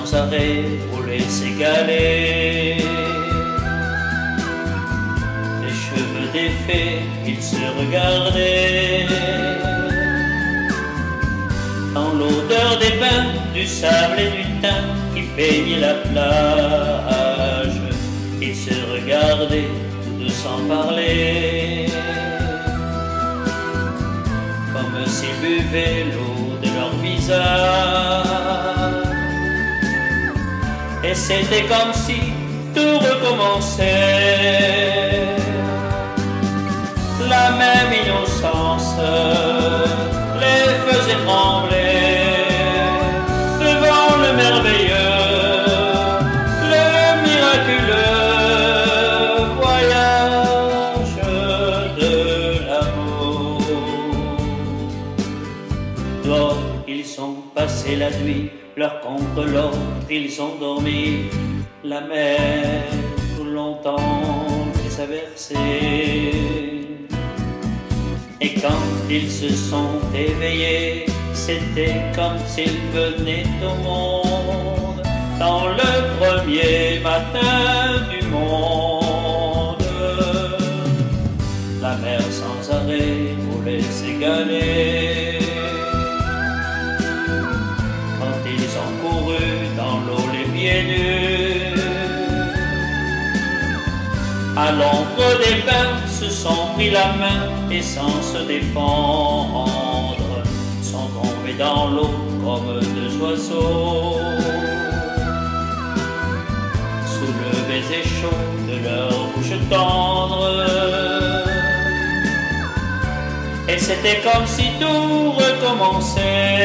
sans arrêt roulaient s'égaler. Les cheveux défaits, ils se regardaient. Dans l'odeur des bains, du sable et du thym qui peignait la plage, ils se regardaient tous deux sans parler, comme s'ils buvaient l'eau de leur visage. Et c'était comme si tout recommençait, la même innocence les faisait trembler devant le merveilleux, le miraculeux voyage de l'amour. Dehors, ils ont passé la nuit, l'un contre l'autre, ils ont dormi. La mer, tout longtemps, les a versés. Et quand ils se sont éveillés, c'était comme s'ils venaient au monde dans le premier matin du monde. La mer sans arrêt voulait s'égaler. Quand ils ont couru dans l'eau les pieds nus, à l'ombre des pins, se sont pris la main et sans se défendre, sont tombés dans l'eau comme deux oiseaux, sous le baiser chaud de leur bouche tendre. Et c'était comme si tout recommençait,